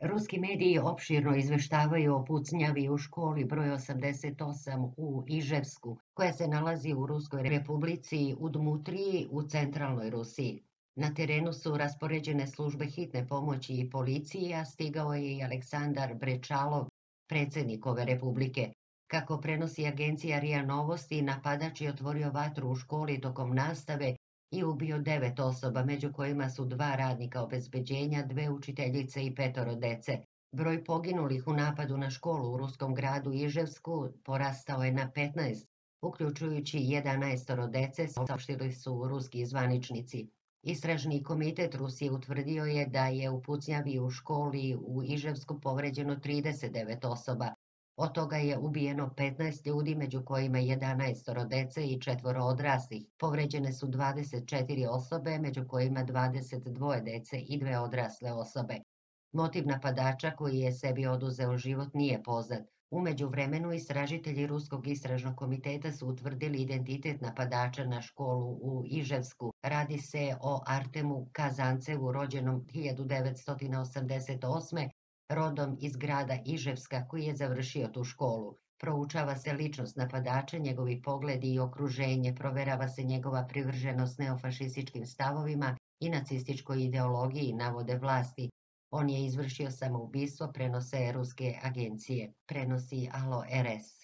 Ruski mediji opširno izveštavaju o pucnjavi u školi broj 88 u Iževsku, koja se nalazi u Ruskoj republici Udmutriji u centralnoj Rusiji. Na terenu su raspoređene službe hitne pomoći i policije, a stigao je i Aleksandar Brečalov, predsjednik ove republike. Kako prenosi agencija RIA Novosti, napadač je otvorio vatru u školi tokom nastave i ubio 9 osoba, među kojima su 2 radnika obezbeđenja, 2 učiteljice i 5 dece. Broj poginulih u napadu na školu u ruskom gradu Iževsku porastao je na 15, uključujući 11 dece, saopštili su ruski zvaničnici. Istražni komitet Rusije utvrdio je da je u pucnjavi u školi u Iževsku povređeno 39 osoba. Od toga je ubijeno 15 ljudi, među kojima 11 dece i 4 odraslih. Povređene su 24 osobe, među kojima 22 dece i 2 odrasle osobe. Motiv napadača koji je sebi oduzeo život nije poznat. U međuvremenu istražitelji Ruskog istražnog komiteta su utvrdili identitet napadača na školu u Iževsku. Radi se o Artemu Kazancevu, rođenom 1988. rodom iz grada Iževska, koji je završio tu školu. Proučava se ličnost napadača, njegovi pogledi i okruženje, proverava se njegova privrženost neofašističkim stavovima i nacističkoj ideologiji, navode vlasti. On je izvršio samoubistvo, prenose ruske agencije, prenosi Alo RS.